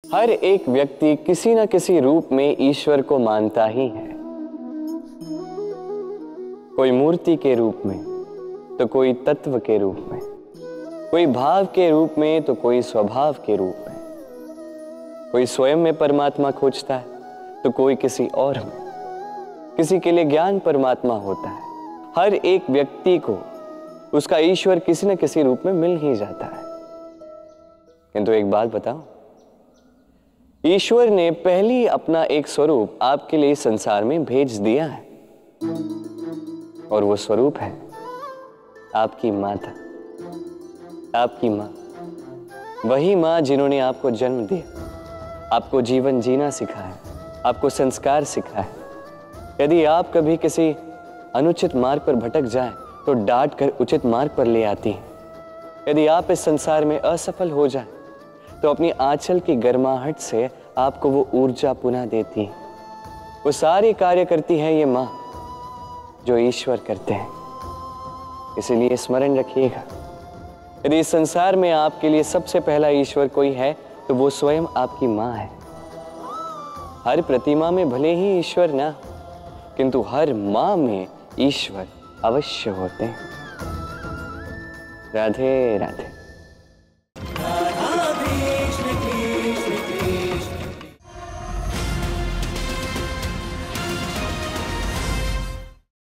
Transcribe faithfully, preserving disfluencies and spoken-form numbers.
हर एक व्यक्ति किसी न किसी रूप में ईश्वर को मानता ही है। कोई मूर्ति के रूप में, तो कोई तत्व के रूप में, कोई भाव के रूप में, तो कोई स्वभाव के रूप में। कोई स्वयं में परमात्मा खोजता है, तो कोई किसी और में। किसी के लिए ज्ञान परमात्मा होता है। हर एक व्यक्ति को उसका ईश्वर किसी न किसी रूप में मिल ही जाता है। किंतु एक बात बताओ, ईश्वर ने पहले अपना एक स्वरूप आपके लिए संसार में भेज दिया है, और वो स्वरूप है आपकी माता, आपकी मां। वही मां जिन्होंने आपको जन्म दिया, आपको जीवन जीना सिखाया, आपको संस्कार सिखाया। यदि आप कभी किसी अनुचित मार्ग पर भटक जाएं, तो डांट कर उचित मार्ग पर ले आती हैं। यदि आप इस संसार में असफल हो जाएं, तो अपनी आंचल की गर्माहट से आपको वो ऊर्जा पुनः देती है। वो सारी कार्य करती है ये मां जो ईश्वर करते हैं। इसलिए स्मरण रखिएगा, यदि इस संसार में आपके लिए सबसे पहला ईश्वर कोई है, तो वो स्वयं आपकी मां है। हर प्रतिमा में भले ही ईश्वर ना, किंतु हर मां में ईश्वर अवश्य होते हैं। राधे राधे।